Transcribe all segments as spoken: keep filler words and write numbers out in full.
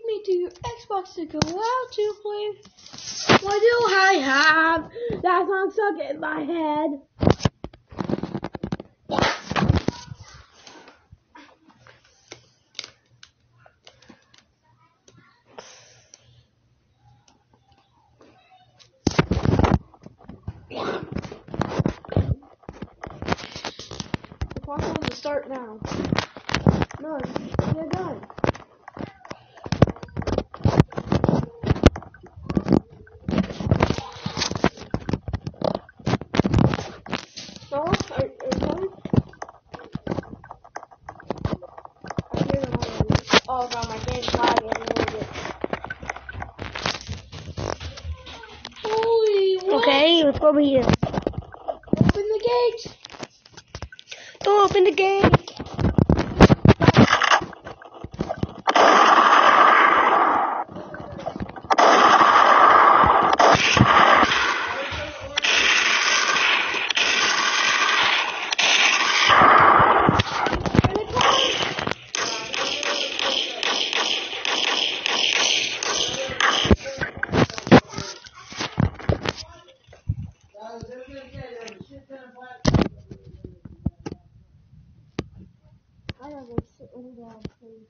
me to your Xbox to go out to play. What do I have? That song stuck in my head. The clock wants to start now. No, you're done. No, are, are you done? I hear them already. Oh god, my game's lagging a little bit. Holy what? Okay, let's go over here. Open the gate! Don't open the gate! I gotta go sit down, please.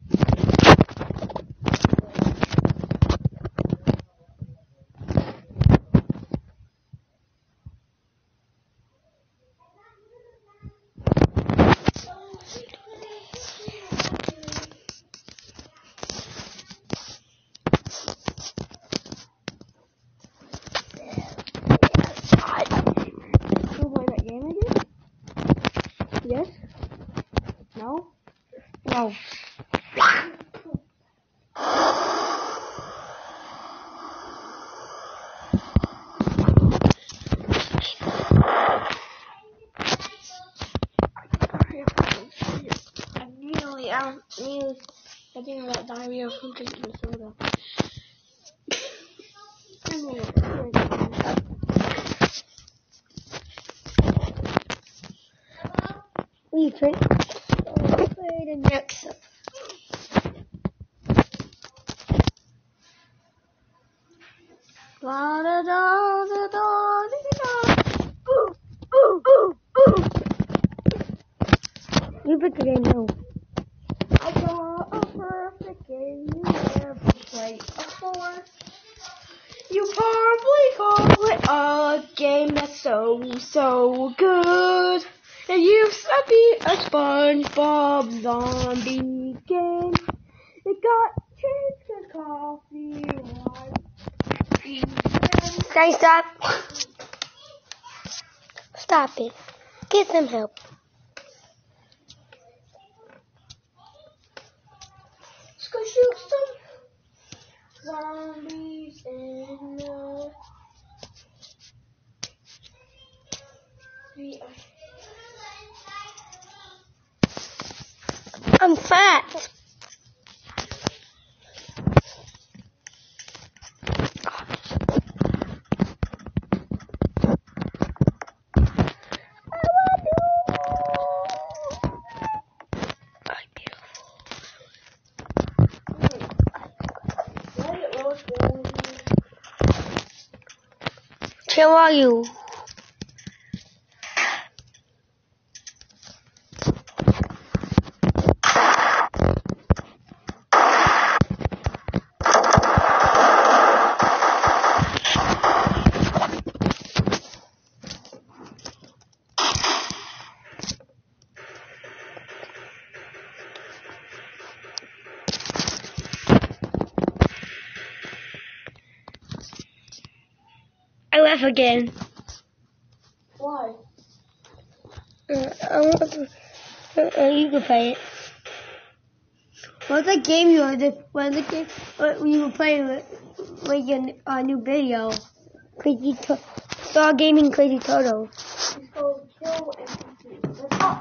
Can we play that game again? Yes? No? No. I nearly, I don't, nearly, I think I got diarrhea from drinking the soda. I'm gonna drink it. What are you drink? Play the next. La da da da da da. Ooh, ooh, ooh, ooh. You pick the game now. I draw a perfect game you never played before. You probably call it a game that's so, so good. And you said be a SpongeBob zombie game. It got changed to coffee like Can you stop? Stop it. Get some help. Let's go shoot some zombies in the... I'm fat. How are you? I left again. Why? Uh, I want to, uh, you can play it. What's that game you were? What's the game what you were playing with? Like a uh, new video. Crazy to- Star Gaming Crazy Turtle. It's called Kill N P C. Let's go.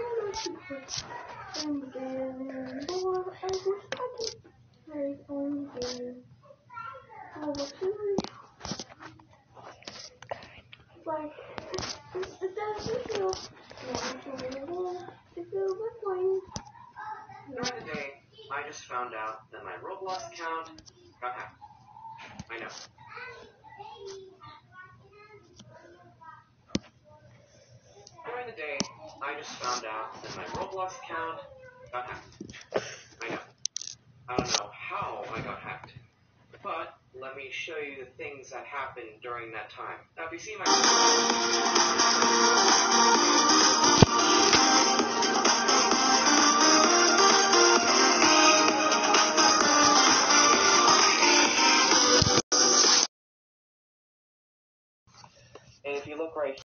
And then more, I wish I could play on I was really like it's a video. During the day, I just found out that my Roblox account got hacked. I know. During the day, I just found out that my Roblox account got hacked. I know. I don't know how I got hacked, but let me show you the things that happened during that time. Now, if you see my... And if you look right